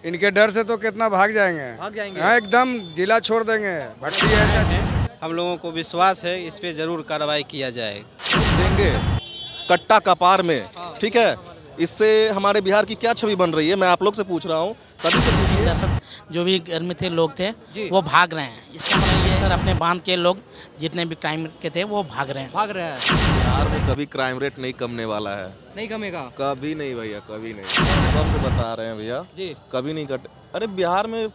इनके डर से तो कितना भाग जाएंगे। हाँ, एकदम जिला छोड़ देंगे। भट्टी ऐसा हम लोगों को विश्वास है इस पे जरूर कार्रवाई किया जाएगा। देंगे कट्टा कपार में, ठीक है। इससे हमारे बिहार की क्या छवि बन रही है, मैं आप लोग से पूछ रहा हूँ। सभी से पूछिए। दर्शक जो भी घर में थे लोग थे वो भाग रहे हैं। इसका मतलब ये सर अपने बांध के लोग जितने भी क्राइम के थे वो भाग रहे हैं। बिहार में कभी क्राइम रेट नहीं कमने वाला है। नहीं कमेगा कभी नहीं भैया, कभी नहीं। कब से बता रहे हैं भैया जी, कभी नहीं कटे। अरे बिहार में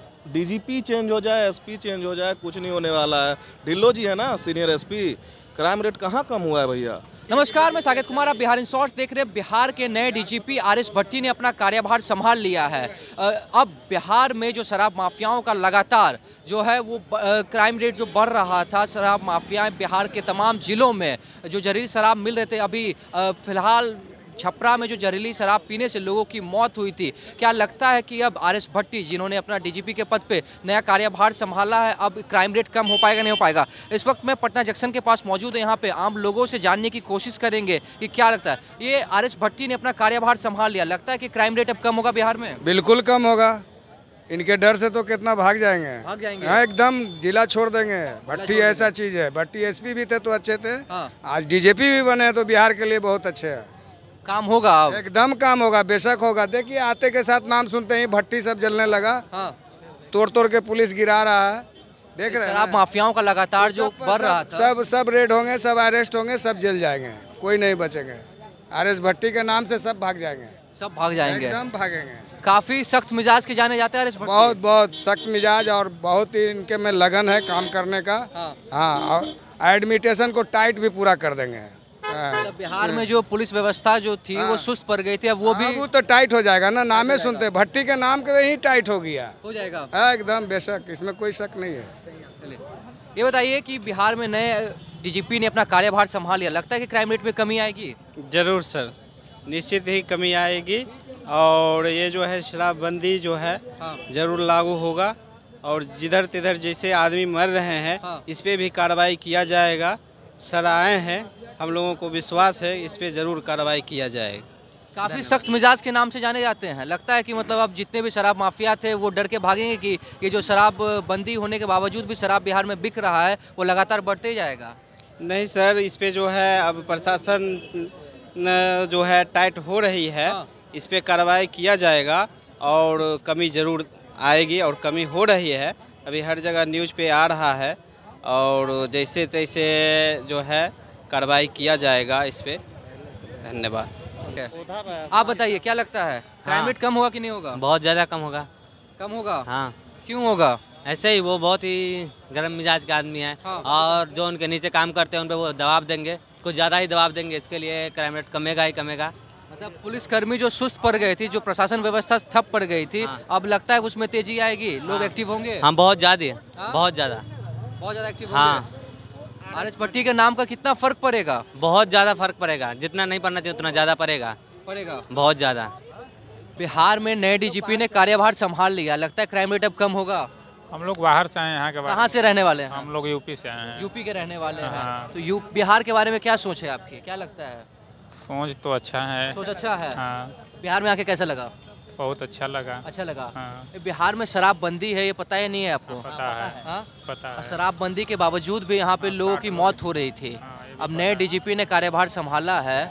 डीजीपी चेंज हो जाए, एसपी चेंज हो जाए, कुछ नहीं होने वाला है। ढिल्लो जी है ना सीनियर एसपी, क्राइम रेट कहाँ कम हुआ है भैया। नमस्कार, मैं साकेत कुमार, आप बिहार इन शॉर्ट्स देख रहे हैं। बिहार के नए डीजीपी आर.एस. भट्टी ने अपना कार्यभार संभाल लिया है। अब बिहार में जो शराब माफियाओं का लगातार जो है वो क्राइम रेट जो बढ़ रहा था, शराब माफियाएं बिहार के तमाम जिलों में जो जहरीली शराब मिल रहे थे, अभी फिलहाल छपरा में जो जहरीली शराब पीने से लोगों की मौत हुई थी, क्या लगता है कि अब आर.एस. भट्टी जिन्होंने अपना डीजीपी के पद पे नया कार्यभार संभाला है, अब क्राइम रेट कम हो पाएगा नहीं हो पाएगा? इस वक्त मैं पटना जंक्शन के पास मौजूद है। यहाँ पे आम लोगों से जानने की कोशिश करेंगे कि क्या लगता है, ये आर.एस. भट्टी ने अपना कार्यभार संभाल लिया, लगता है कि क्राइम रेट अब कम होगा बिहार में? बिल्कुल कम होगा। इनके डर से तो कितना भाग जाएंगे। हाँ, एकदम जिला छोड़ देंगे। भट्टी ऐसा चीज है। भट्टी एसपी भी थे तो अच्छे थे, आज डीजीपी भी बने तो बिहार के लिए बहुत अच्छे है। काम होगा अब? एकदम काम होगा, बेशक होगा। देखिए आते के साथ नाम सुनते ही भट्टी सब जलने लगा। तोड़ तोड़ के पुलिस गिरा रहा है, देख रहे हैं। शराब माफियाओं का लगातार जो बढ़ रहा था, सब रेड होंगे, सब अरेस्ट होंगे, सब जेल जाएंगे, कोई नहीं बचेंगे। आर.एस. भट्टी के नाम से सब भाग जाएंगे। सब भाग जाएंगे, एकदम भागेंगे। काफी सख्त मिजाज के जाने जाते हैं आर.एस. भट्टी। बहुत सख्त मिजाज और बहुत ही इनके में लगन है काम करने का। हाँ, और एडमिटेशन को टाइट भी पूरा कर देंगे। मतलब बिहार में जो पुलिस व्यवस्था जो थी वो सुस्त पड़ गई थी, अब वो भी वो तो टाइट हो जाएगा ना। नामे सुनते भट्टी के नाम के ही टाइट हो गया, हो जाएगा। एकदम बेशक, इसमें कोई शक नहीं है। चलिए, ये बताइए कि बिहार में नए डीजीपी ने अपना कार्यभार संभाल लिया, लगता है कि क्राइम रेट में कमी आएगी? जरूर सर, निश्चित ही कमी आएगी। और ये जो है शराबबंदी जो है जरूर लागू होगा, और जिधर तिधर जैसे आदमी मर रहे हैं इस पे भी कार्रवाई किया जाएगा। सर आए हैं, हम लोगों को विश्वास है इस पे जरूर कार्रवाई किया जाएगा। काफ़ी सख्त मिजाज के नाम से जाने जाते हैं, लगता है कि मतलब अब जितने भी शराब माफिया थे वो डर के भागेंगे कि ये जो शराब बंदी होने के बावजूद भी शराब बिहार में बिक रहा है वो लगातार बढ़ते ही जाएगा? नहीं सर, इस पे जो है अब प्रशासन जो है टाइट हो रही है, इस पे कार्रवाई किया जाएगा और कमी जरूर आएगी, और कमी हो रही है। अभी हर जगह न्यूज़ पे आ रहा है, और जैसे तैसे जो है कार्रवाई किया जाएगा इस पे। धन्यवाद। आप बताइए क्या लगता है, क्राइम रेट कम होगा कि नहीं होगा? बहुत ज़्यादा कम होगा। कम होगा? हाँ। क्यों होगा? ऐसे ही वो बहुत ही गर्म मिजाज के आदमी हैं। और जो उनके नीचे काम करते हैं उन पर वो दबाव देंगे, कुछ ज़्यादा ही दबाव देंगे, इसके लिए क्राइम रेट कमेगा ही कमेगा। मतलब पुलिसकर्मी जो सुस्त पड़ गई थी, जो प्रशासन व्यवस्था ठप पड़ गई थी, अब लगता है उसमें तेजी आएगी, लोग एक्टिव होंगे? हाँ, बहुत ज़्यादा, बहुत ज़्यादा एक्टिव होंगे। आर.एस. भट्टी के नाम का कितना फर्क पड़ेगा? बहुत ज़्यादा फर्क पड़ेगा, जितना नहीं पड़ना चाहिए उतना ज़्यादा पड़ेगा, बहुत ज़्यादा। बिहार में नए डीजीपी ने कार्यभार संभाल लिया, लगता है क्राइम रेट अब कम होगा? हम लोग बाहर से आए हैं, यहाँ के बाहर। कहाँ से रहने वाले हैं? हम लोग यूपी से आए हैं। यूपी के रहने वाले हैं, तो बिहार के बारे में क्या सोच है आपकी, क्या लगता है? सोच तो अच्छा है। सोच अच्छा है। बिहार में आके कैसा लगा? बहुत अच्छा लगा। अच्छा लगा। बिहार में शराबबंदी है, ये पता ही नहीं है आपको? पता है, पता है। शराबबंदी के बावजूद भी यहाँ पे लोगों की मौत हो रही थी। अब नए डीजीपी ने कार्यभार संभाला है,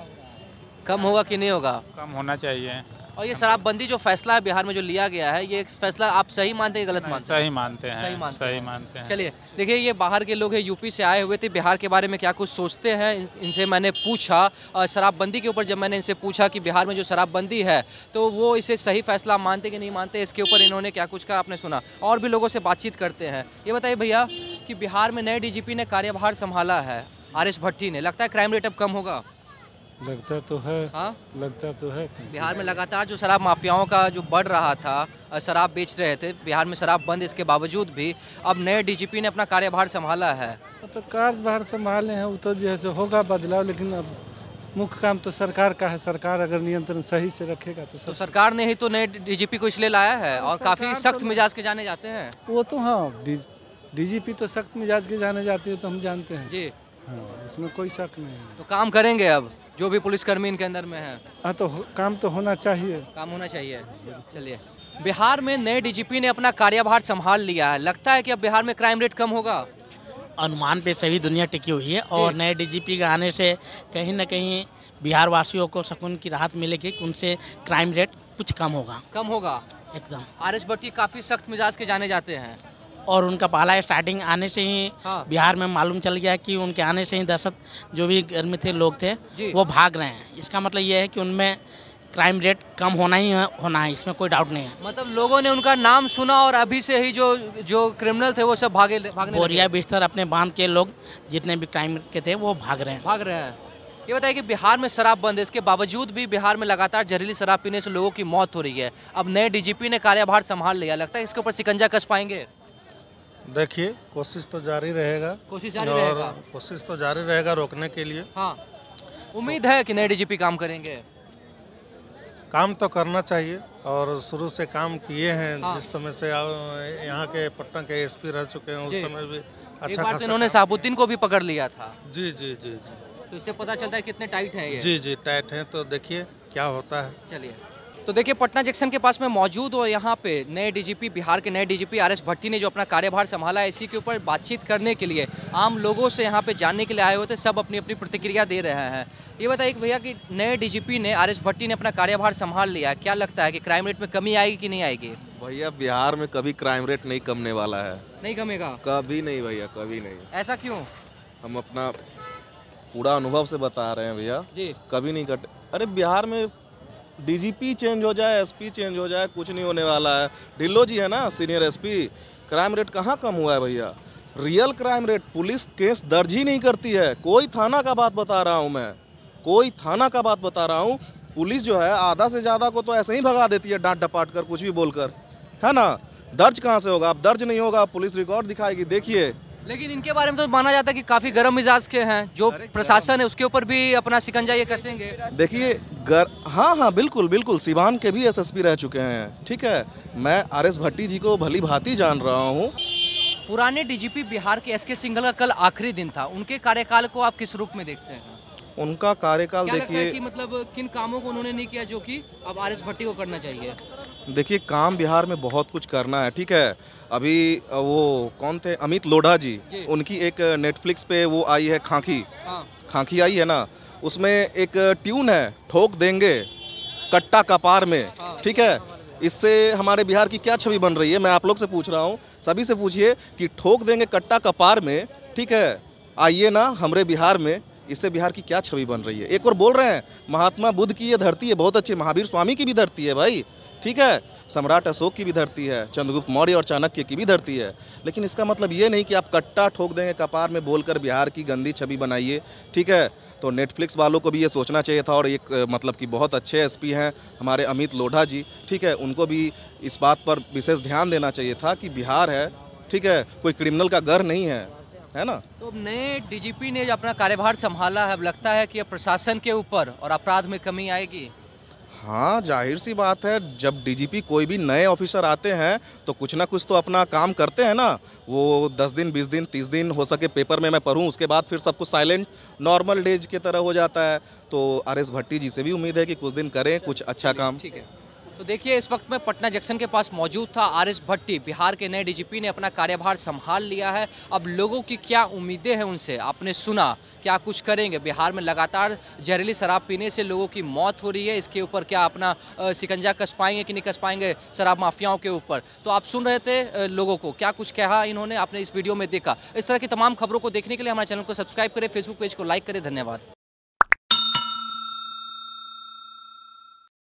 कम होगा कि नहीं होगा? कम होना चाहिए। और ये शराबबंदी जो फैसला है बिहार में जो लिया गया है, ये फैसला आप सही मानते हैं गलत मानते हैं? सही मानते हैं, सही मानते हैं। चलिए देखिए, ये बाहर के लोग हैं, यूपी से आए हुए थे, बिहार के बारे में क्या कुछ सोचते हैं इनसे मैंने पूछा। शराबबंदी के ऊपर जब मैंने इनसे पूछा कि बिहार में जो शराबबंदी है तो वो इसे सही फैसला मानते कि नहीं मानते, इसके ऊपर इन्होंने क्या कुछ कहा आपने सुना। और भी लोगों से बातचीत करते हैं। ये बताइए भैया कि बिहार में नए डीजीपी ने कार्यभार संभाला है आर.एस. भट्टी ने, लगता है क्राइम रेट अब कम होगा? लगता तो है। हाँ, लगता तो है। बिहार में लगातार जो शराब माफियाओं का जो बढ़ रहा था, शराब बेच रहे थे, बिहार में शराब बंद, इसके बावजूद भी अब नए डीजीपी ने अपना कार्यभार संभाला है। तो कार्यभार संभाले हैं, वो तो जैसे होगा बदलाव, लेकिन अब मुख्य काम तो सरकार का है। सरकार अगर नियंत्रण सही से रखेगा तो सरकार ने ही तो नए डीजीपी को इसलिए लाया है, और काफी सख्त मिजाज के जाने जाते हैं वो तो। हाँ, डीजीपी तो सख्त मिजाज के जाने जाते हैं, तो हम जानते हैं जी। हाँ, इसमें कोई शक नहीं है। तो काम करेंगे अब जो भी पुलिसकर्मी इनके अंदर में है? हाँ, तो काम तो होना चाहिए। काम होना चाहिए। चलिए, बिहार में नए डीजीपी ने अपना कार्यभार संभाल लिया है, लगता है कि अब बिहार में क्राइम रेट कम होगा? अनुमान पे सभी दुनिया टिकी हुई है और नए डीजीपी के आने से कहीं ना कहीं बिहार वासियों को सुकून की राहत मिलेगी कि उनसे क्राइम रेट कुछ कम होगा। कम होगा एकदम। आरएस भट्टी काफ़ी सख्त मिजाज के जाने जाते हैं और उनका पहला स्टार्टिंग आने से ही बिहार में मालूम चल गया कि उनके आने से ही दहशत जो भी घर में थे लोग थे वो भाग रहे हैं। इसका मतलब ये है कि उनमें क्राइम रेट कम होना है, इसमें कोई डाउट नहीं है। मतलब लोगों ने उनका नाम सुना और अभी से ही जो क्रिमिनल थे वो सब भागने बोरिया बिस्तर अपने बांध के लोग जितने भी क्राइम के थे वो भाग रहे हैं। ये बताइए कि बिहार में शराब बंद है, इसके बावजूद भी बिहार में लगातार जहरीली शराब पीने से लोगों की मौत हो रही है। अब नए डीजीपी ने कार्यभार संभाल लिया, लगता है इसके ऊपर शिकंजा कस पाएंगे? देखिए, कोशिश तो जारी रहेगा, कोशिश तो जारी रहेगा रोकने के लिए। हाँ, उम्मीद है कि नए डीजीपी काम करेंगे। काम तो करना चाहिए और शुरू से काम किए हैं। जिस समय से यहाँ के पटना के एसपी रह चुके हैं उस समय भी अच्छा खासा। इन्होंने साबुद्दीन को भी पकड़ लिया था। जी जी जी जी। तो इससे पता चलता है कितने टाइट हैं ये। जी जी टाइट हैं, तो देखिए क्या होता है। चलिए, तो देखिए पटना जंक्शन के पास में मौजूद हो, यहाँ पे नए डीजीपी, बिहार के नए डीजीपी आरएस भट्टी ने जो अपना कार्यभार संभाला है, इसी के ऊपर बातचीत करने के लिए आम लोगों से यहाँ पे जानने के लिए आए हुए थे। सब अपनी अपनी प्रतिक्रिया दे रहे हैं। ये बताइए कि भैया कि नए डीजीपी ने, आरएस भट्टी ने अपना कार्यभार संभाल लिया, क्या लगता है कि क्राइम रेट में कमी आएगी कि नहीं आएगी? भैया बिहार में कभी क्राइम रेट नहीं कमने वाला है। नहीं कमेगा? कभी नहीं भैया, कभी नहीं। ऐसा क्यों? हम अपना पूरा अनुभव से बता रहे हैं भैया जी। कभी नहीं कटे। अरे बिहार में डीजीपी चेंज हो जाए, एसपी चेंज हो जाए, कुछ नहीं होने वाला है। ढिल्लो जी है ना सीनियर एसपी, क्राइम रेट कहाँ कम हुआ है भैया? Real crime rate, police case दर्ज ही नहीं करती है। कोई थाना का बात बता रहा हूँ मैं, कोई थाना का बात बता रहा हूँ। पुलिस जो है आधा से ज़्यादा को तो ऐसे ही भगा देती है, डांट डपाट कर, कुछ भी बोलकर, है ना। दर्ज कहाँ से होगा? अब दर्ज नहीं होगा, पुलिस रिकॉर्ड दिखाएगी, देखिए। लेकिन इनके बारे में तो माना जाता है कि काफ़ी गर्म मिजाज के हैं, जो प्रशासन है उसके ऊपर भी अपना शिकंजा ये कसेंगे। देखिए हाँ बिल्कुल बिल्कुल, सिवान के भी एसएसपी रह चुके हैं, ठीक है। मैं आरएस भट्टी जी को भली भांति जान रहा हूँ। पुराने डीजीपी बिहार के एसके सिंघल का कल आखिरी दिन था, उनके कार्यकाल को आप किस रूप में देखते हैं? उनका कार्यकाल देखिए कि मतलब किन कामों को उन्होंने नहीं किया जो कि अब आरएस भट्टी को करना चाहिए? देखिए, काम बिहार में बहुत कुछ करना है, ठीक है। अभी वो कौन थे, अमित लोढ़ा जी, उनकी एक नेटफ्लिक्स पे वो आई है खांखी आई है ना, उसमें एक ट्यून है, ठोक देंगे कट्टा कपार में, ठीक है। इससे हमारे बिहार की क्या छवि बन रही है, मैं आप लोग से पूछ रहा हूँ, सभी से पूछिए कि ठोक देंगे कट्टा कपार में, ठीक है। आइए ना हमारे बिहार में, इससे बिहार की क्या छवि बन रही है। एक और बोल रहे हैं महात्मा बुद्ध की ये धरती है, बहुत अच्छी, महावीर स्वामी की भी धरती है भाई, ठीक है। सम्राट अशोक की भी धरती है, चंद्रगुप्त मौर्य और चाणक्य की भी धरती है। लेकिन इसका मतलब ये नहीं कि आप कट्टा ठोक देंगे कपार में बोलकर बिहार की गंदी छवि बनाइए, ठीक है। तो नेटफ्लिक्स वालों को भी ये सोचना चाहिए था। और एक मतलब कि बहुत अच्छे एसपी हैं हमारे अमित लोढ़ा जी, ठीक है, उनको भी इस बात पर विशेष ध्यान देना चाहिए था कि बिहार है, ठीक है, कोई क्रिमिनल का घर नहीं है ना। तो नए डीजीपी ने जो अपना कार्यभार संभाला है, अब लगता है कि प्रशासन के ऊपर और अपराध में कमी आएगी? हाँ, जाहिर सी बात है, जब डीजीपी कोई भी नए ऑफिसर आते हैं तो कुछ ना कुछ तो अपना काम करते हैं ना। वो 10 दिन 20 दिन 30 दिन हो सके पेपर में मैं पढूं, उसके बाद फिर सब कुछ साइलेंट नॉर्मल डेज की तरह हो जाता है। तो आरएस भट्टी जी से भी उम्मीद है कि कुछ दिन करें कुछ अच्छा काम। ठीक है, तो देखिए इस वक्त मैं पटना जंक्शन के पास मौजूद था। आरएस भट्टी, बिहार के नए डीजीपी ने अपना कार्यभार संभाल लिया है। अब लोगों की क्या उम्मीदें हैं उनसे, आपने सुना, क्या कुछ करेंगे? बिहार में लगातार जहरीली शराब पीने से लोगों की मौत हो रही है, इसके ऊपर क्या अपना शिकंजा कस पाएंगे कि नहीं कस पाएंगे शराब माफियाओं के ऊपर? तो आप सुन रहे थे लोगों को, क्या कुछ कहा इन्होंने, आपने इस वीडियो में देखा। इस तरह की तमाम खबरों को देखने के लिए हमारे चैनल को सब्सक्राइब करें, फेसबुक पेज को लाइक करें। धन्यवाद।